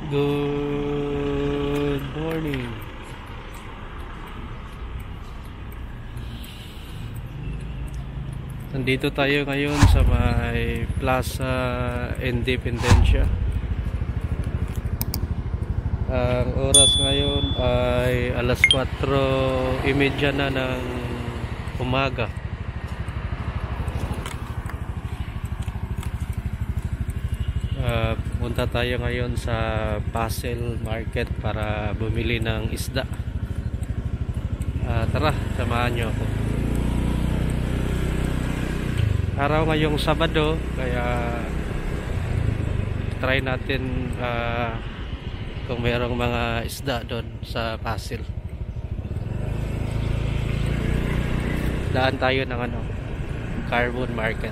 Good morning. Nandito tayo ngayon sa may Plaza Independencia. Ang oras ngayon ay alas 4:30 na ng umaga. Punta tayo ngayon sa Pasil Market para bumili ng isda. Tara, samahan nyo ako. Araw ngayong Sabado, kaya try natin kung mayroong mga isda doon sa Pasil. Daan tayo ng Carbon Market.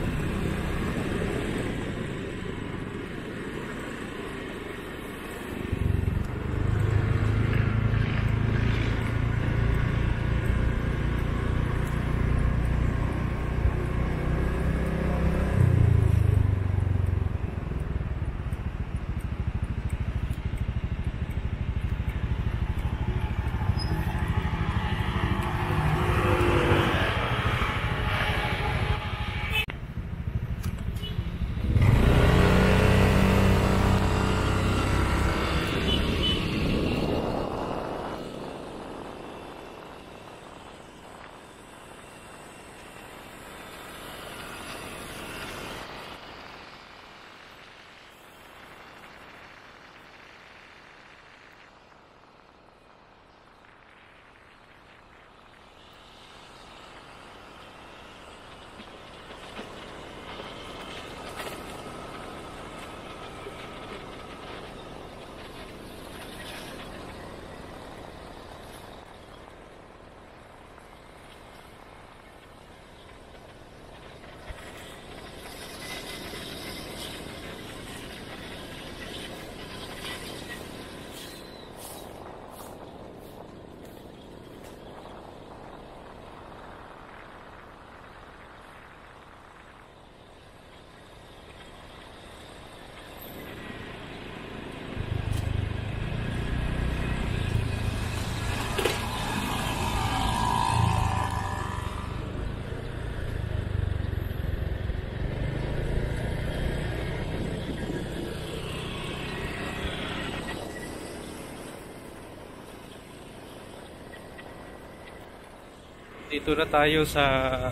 Dito na tayo sa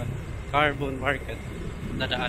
Carbon Market na daan.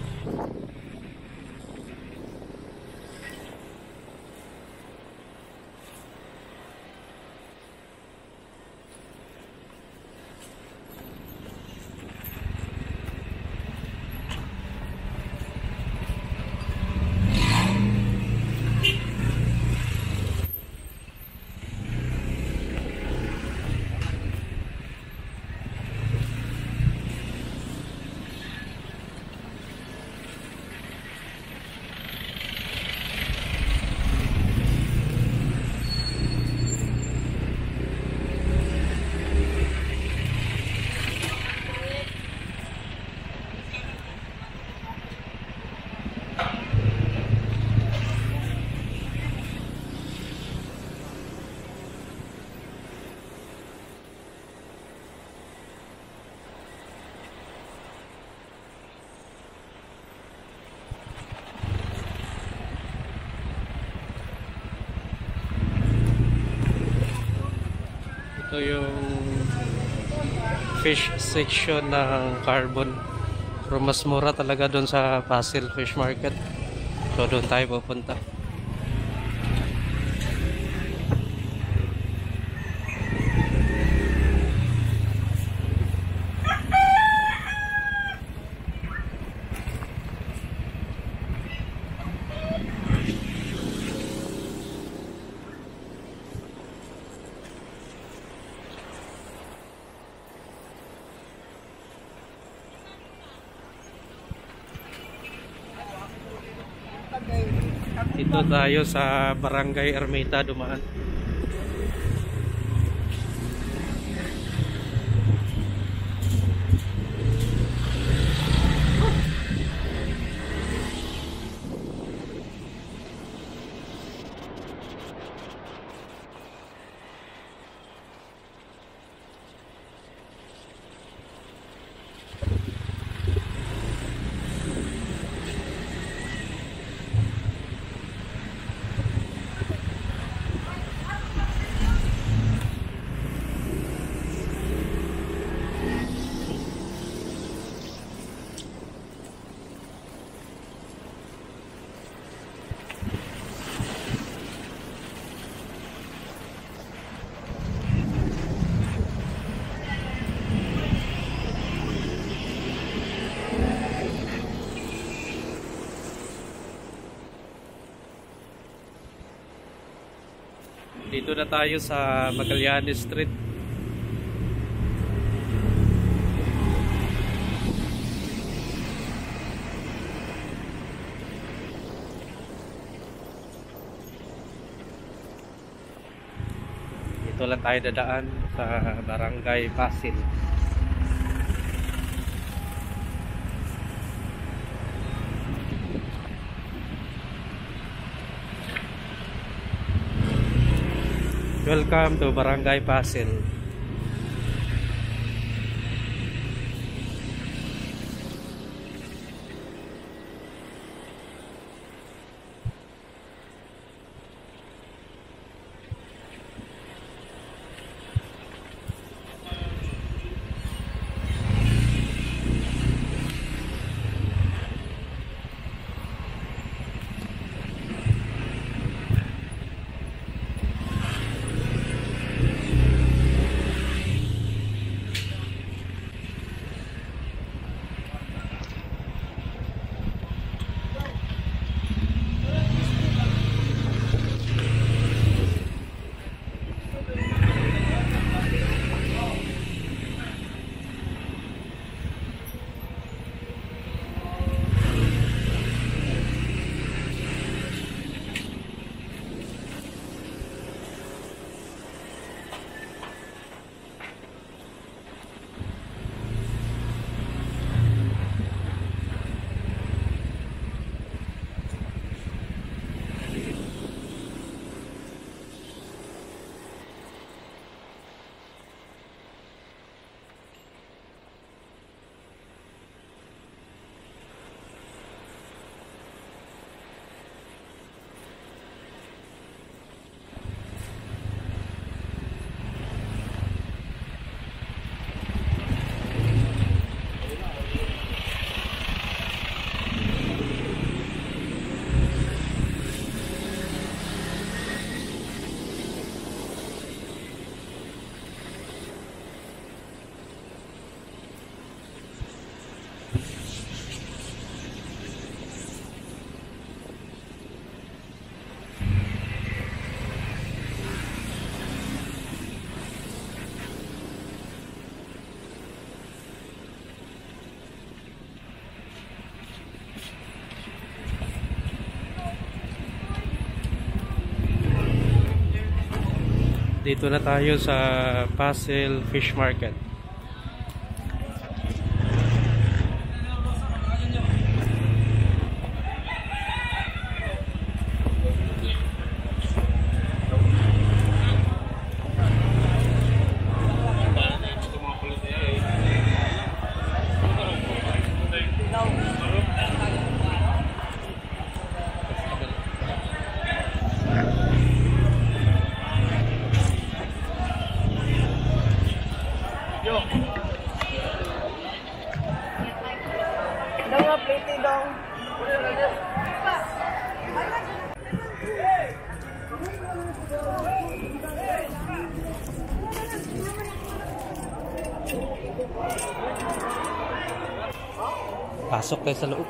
Ito yung fish section ng Carbon. Pero mas mura talaga doon sa Pasil Fish Market. So doon tayo pupunta. Dito tayo sa Barangay Ermita dumaan. Dito na tayo sa Magallanes Street. Dito lang tayo dadaan sa Barangay Pasil. Welcome to Barangay Pasil. Dito na tayo sa Pasil Fish Market. Pasok tayo sa loob.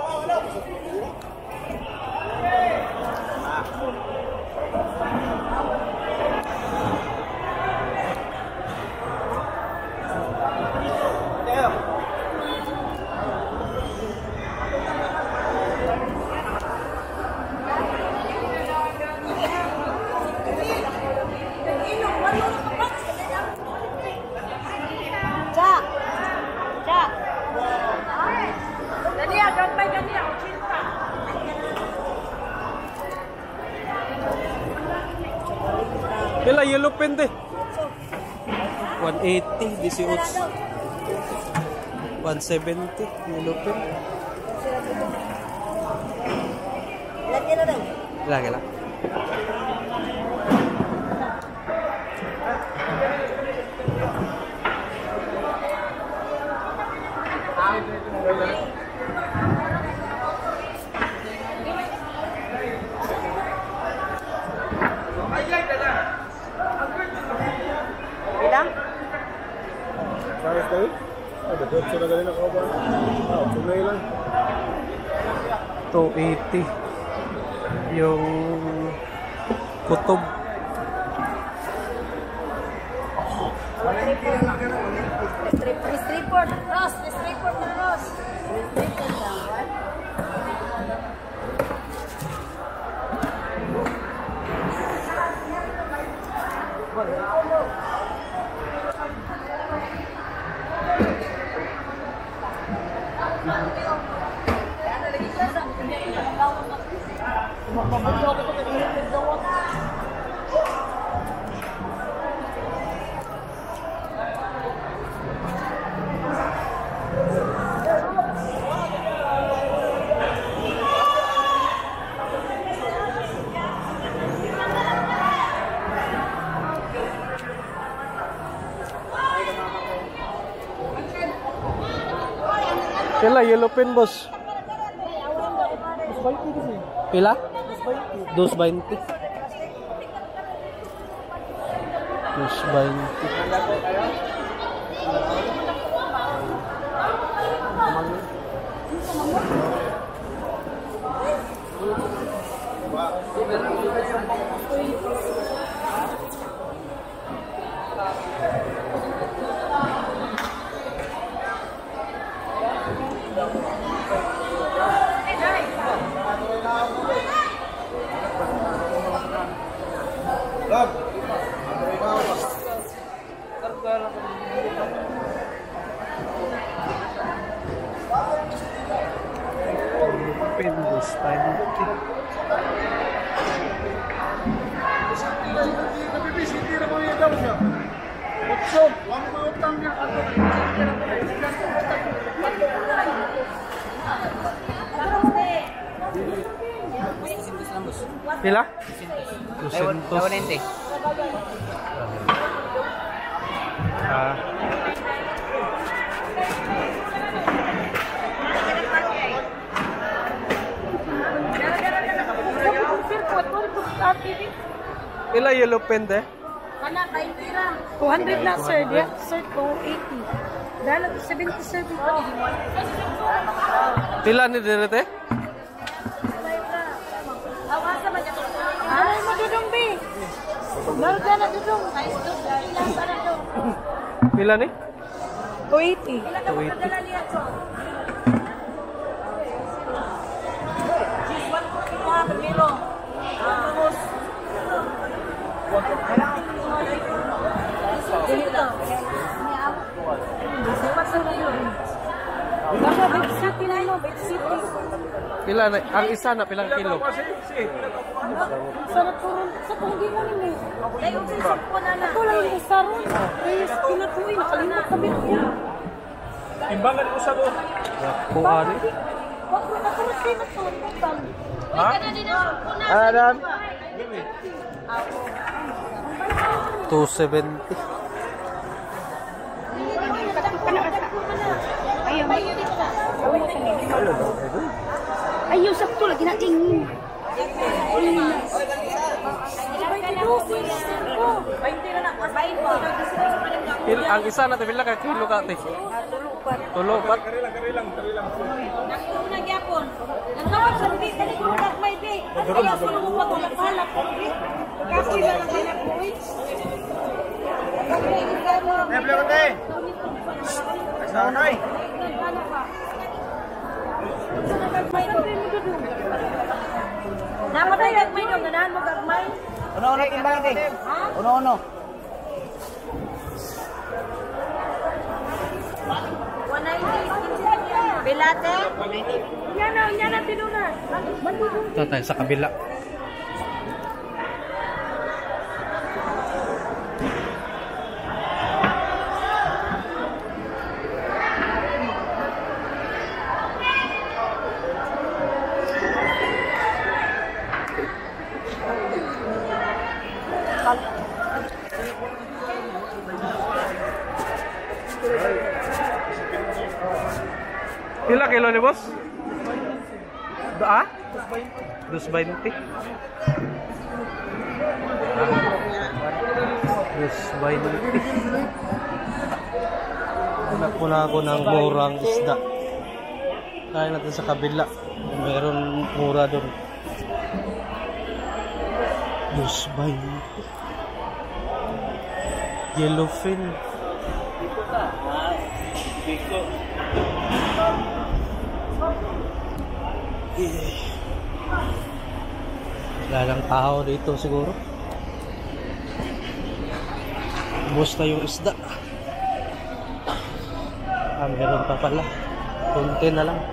Pila yellow pen deh. 180 18. 170 yellow pen. Lagi na daw. Lagi lang. Ilang? Sayang tayo? Ada dotso na galing ako ba? Sumay lang. 280 yung kutob. Report. Ross, let's report na Ross. Report na. Pila yellow pen boss? Pila? 220. 220. Pindos tayo. Pila? 200. Pila yellow pen de? 200 na sir, yeah? Sir, 280. Dahil 70 sir dito. Pila ni direte? Awasa man dyan. Ay, madudong bi. Naroon ka na dudong. Pila ni? 280. 280. Pila na? Ang isa na pilang kilo? Sarap po rin. Sa panggi mo nila. Ako lang yung isa ron. Kaya pinatuloy. Nakalimot kami. Imbangan ko sa ko. Kuha ni? Wag mo na kurot kayo na to. Ha? Adam? 270. Ayaw, sakto lagi na tingin. Ang isa na pila ka kilo ka te? Tulo pat. Karilang. Nakuha gyapon. Nangawag sa bibi kani ko nak may bi. Kaya ko mo paghalap ko bi. Kasi na lang ginakuwi. Neble ko te. Asanay. Dapat ay gagmay dong, ganahan mo gagmay. Uno-uno timbangan te. Uno-uno. Bilate? Yan na tinuna. Ito tayo sa kabila. Pila kilo ni boss? Ah? 220. 220. Hanap ko na ako ng murang isda. Kaya natin sa kabila. Meron mura doon. 220. Yellowfin. Wala lang tao dito siguro. Ubos na yung isda. Meron pa pala. Kunti na lang.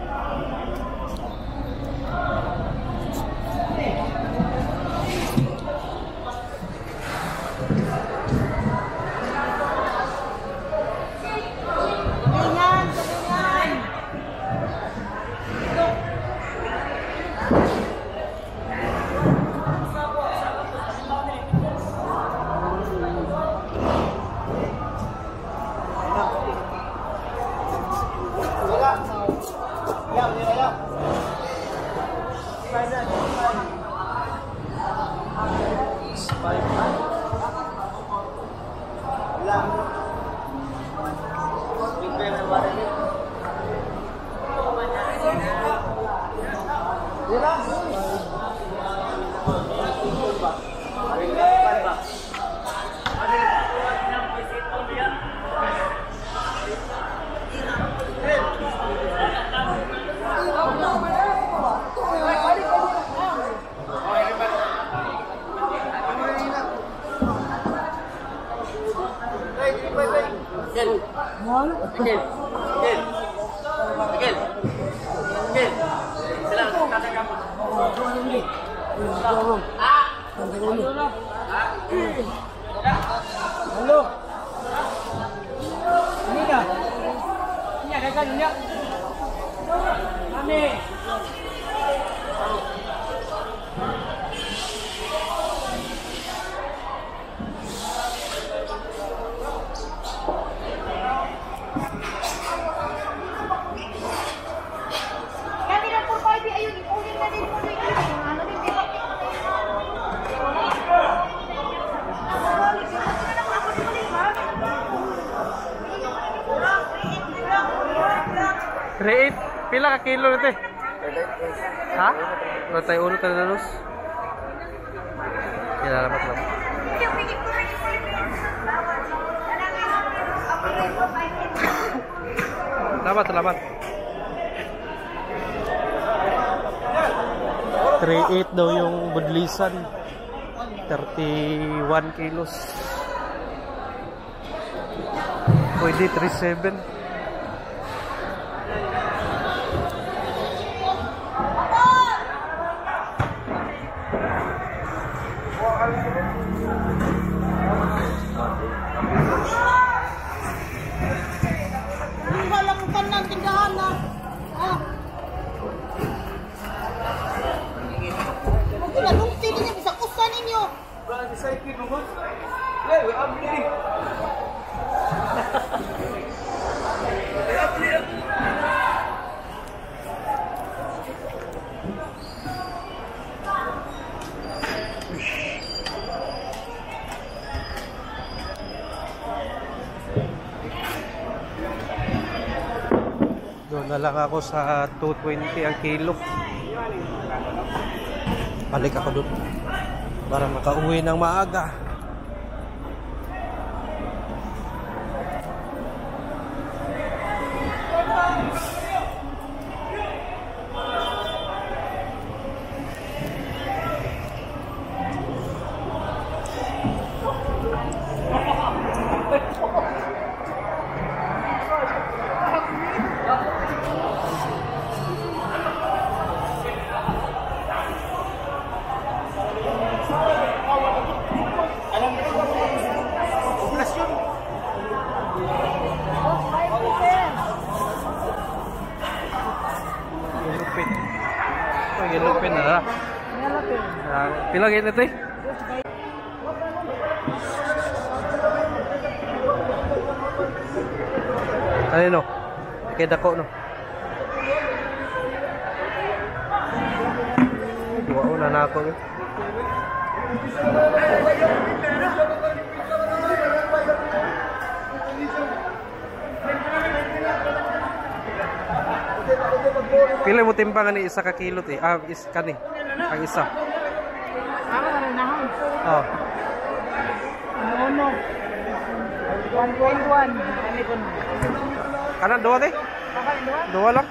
Halo. Ini dah. Ini ada kan ini. Ani. Create pila ka kilo nito? Ha? Rotay ulo ka na lus. Salamat lang. Salamat. 3.8 daw yung budlisan. 31 kilos. Pwede 3.7. Doon na lang ako sa 220 ang kilo. Balik ako doon para makauwi ng maaga. Yellow pen na. Pila gid ito? Ano? Kay dako no. Duwa na nako. Pila mo timbangan ni isa ka kilot eh. Is kani. Ang isa. Ako na nahon. Oh. Ano? 1.1. Ano ko na? Kanan dua teh? Dua lang.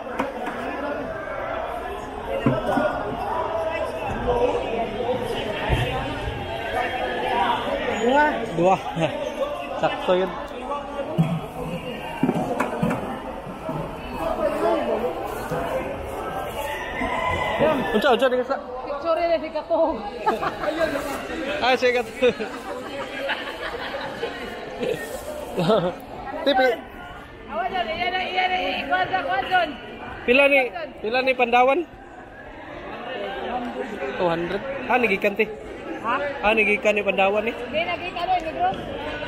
Dua. Sakto yun. Unsa di ka. Picture rin si Katong. Ah, sige. Tipi. Awan dyan, iyan na, ikwadon. Pila ni Pandawan? 200. Ah, nagikan ti. Ha? Ah, nagikan ni Pandawan ni. Hindi, nakita rin, negros.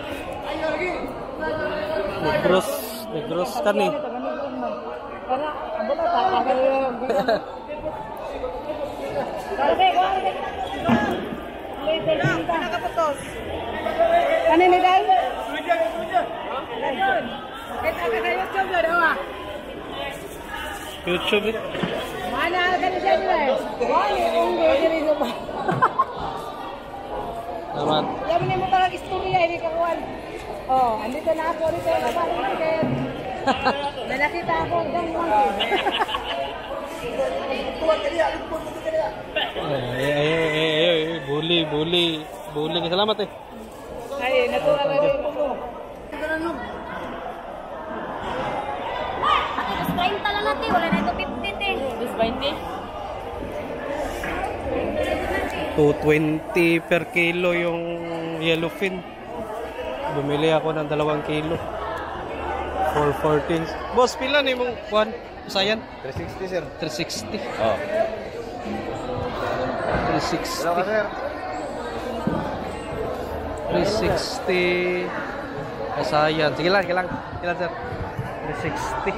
Negros kan ni. Para, abot na ta. Karbe. Pinakaputos. Ano ni Day? Ayun. Kita ka sa YouTube doon, awa. YouTube. Mana ka ni siya doon? Wali, unggo, diri mo ba? Naman. Yan mo talagang istorya, hindi ka kuwan. Oh, andito na ako rito. May nakita ako hanggang monkey. Bully. Salamat eh. Ay, natuwa ka rin mo. Mas 30 lang natin, wala na ito 50 eh. This 20? 220 per kilo yung yellowfin. Bumili ako ng 2 kilo. 414. Boss, pila ni mong kuan? Sayan? 360 sir. 360. Oh. 360. Dalawa sir. 360. Kasayan. Sige lang. Kailan sir? 360.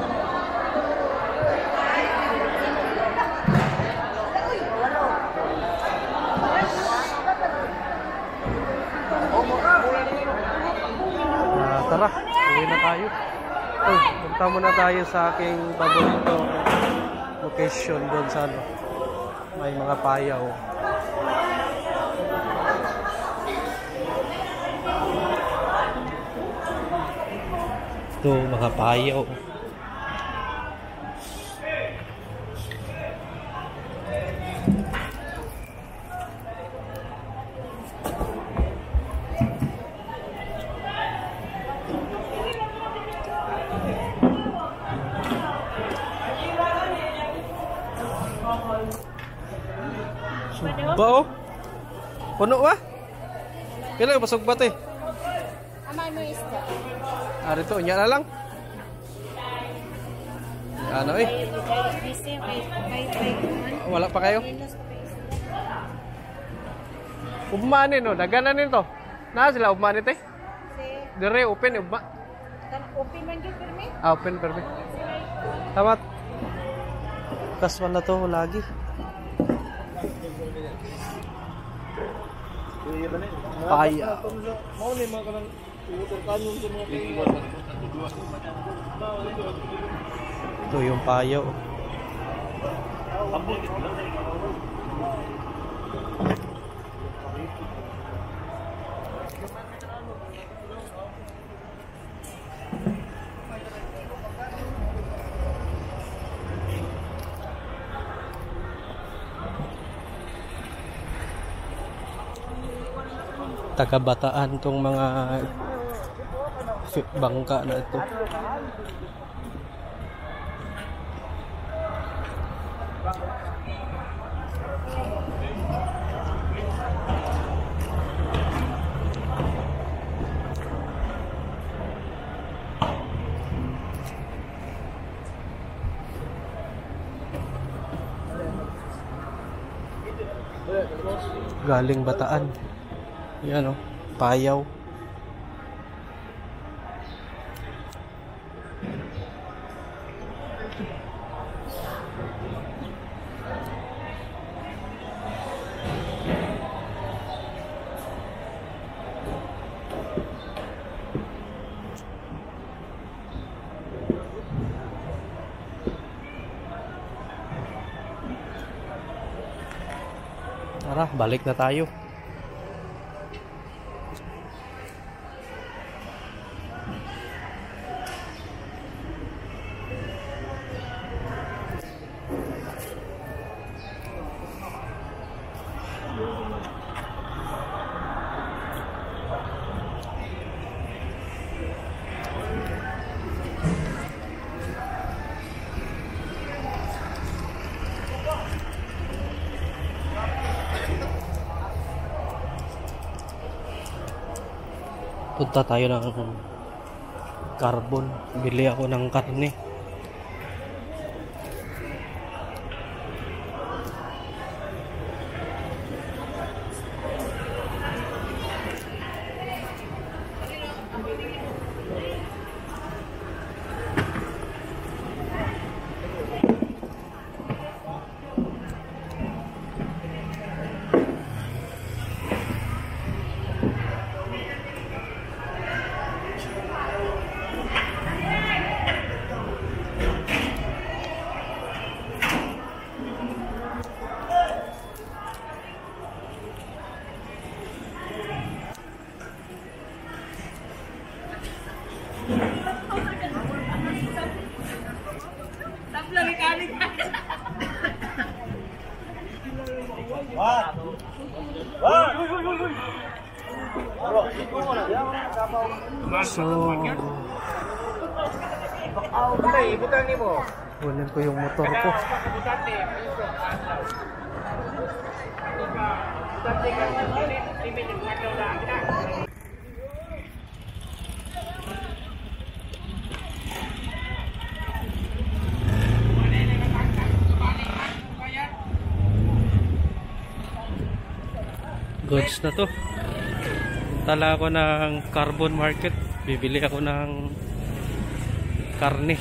Tara, uwi na tayo. Punta muna tayo sa aking paborito location doon sa ano. May mga payaw. Ito, mga payaw. Sugba oh. Puno ba? Kailan yung pasugbat eh? Amay mo isda. Ah, rito, unya na lang. Ano eh? Busy, Wala pa kayo? Umanin no, daganan nito. Na sila umanit eh. Dire open uba. Open man dyan, Permi? Ah, open perfect. Tamat. Kaswan na to lagi. Paya. Ito yung payaw. Taga-Bataan tong mga bangka na ito. Galing Bataan. Yan o, payaw. Tara, balik na tayo. Punta tayo ng carbon. Bili ako ng karne. So, kunin ko yung motor ko. Goods na to. Tala ako ng carbon market. Bibili ako ng karne.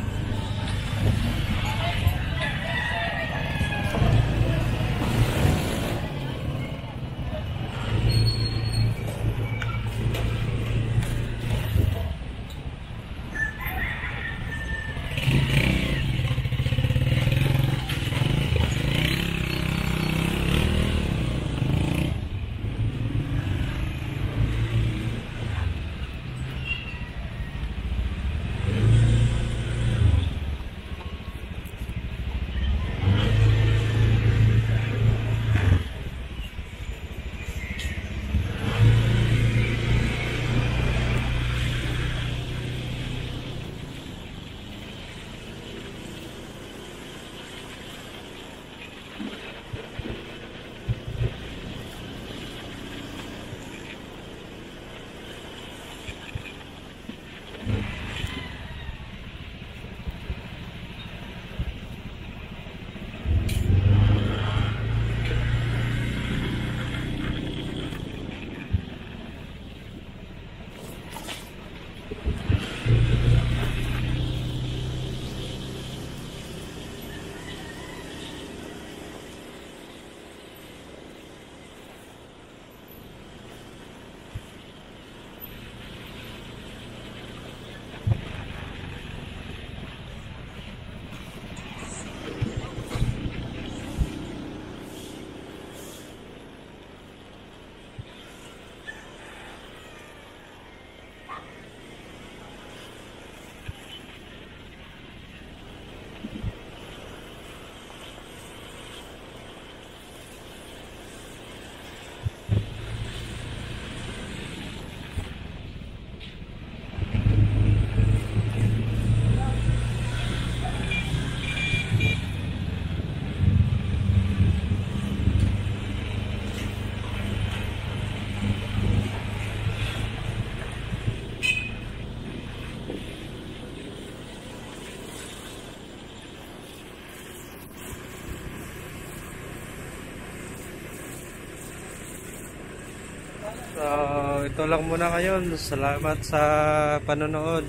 So, ito lang muna ngayon. Salamat sa panonood.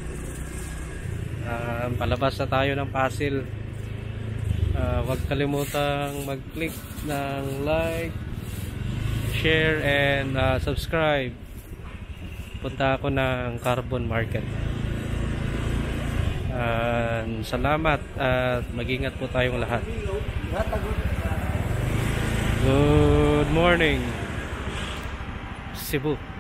Palabas na tayo ng Pasil. Huwag kalimutang mag-click ng like, share, and subscribe. Punta ako ng Carbon Market. Salamat at mag-ingat po tayong lahat. Good morning, Cebu.